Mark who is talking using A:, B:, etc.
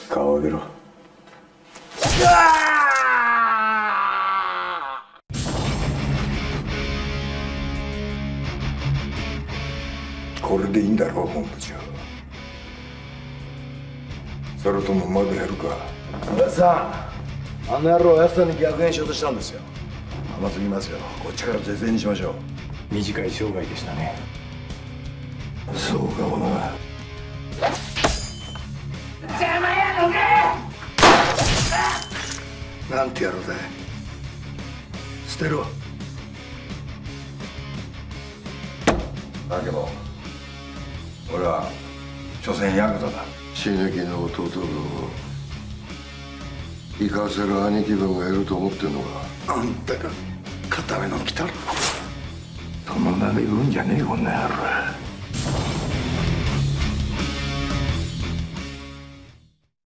A: 顔上げろ。これでいいんだろう、本部長。それともまだやるか。
B: おやさん、あの野郎は安田に逆変しようとしたんですよ。甘すぎますよ。こっちから是正にしましょう。
A: 短い生涯でしたね。
B: そうかもな。
C: 邪魔やのか。
B: なんて野郎だい。捨てろ。だけど俺は所詮ヤクザだ。死ぬ気の弟分を生かせる兄貴分がいると思ってんのか。あんたが固めの来たら
A: その名で言うんじゃねえ、こんな野郎。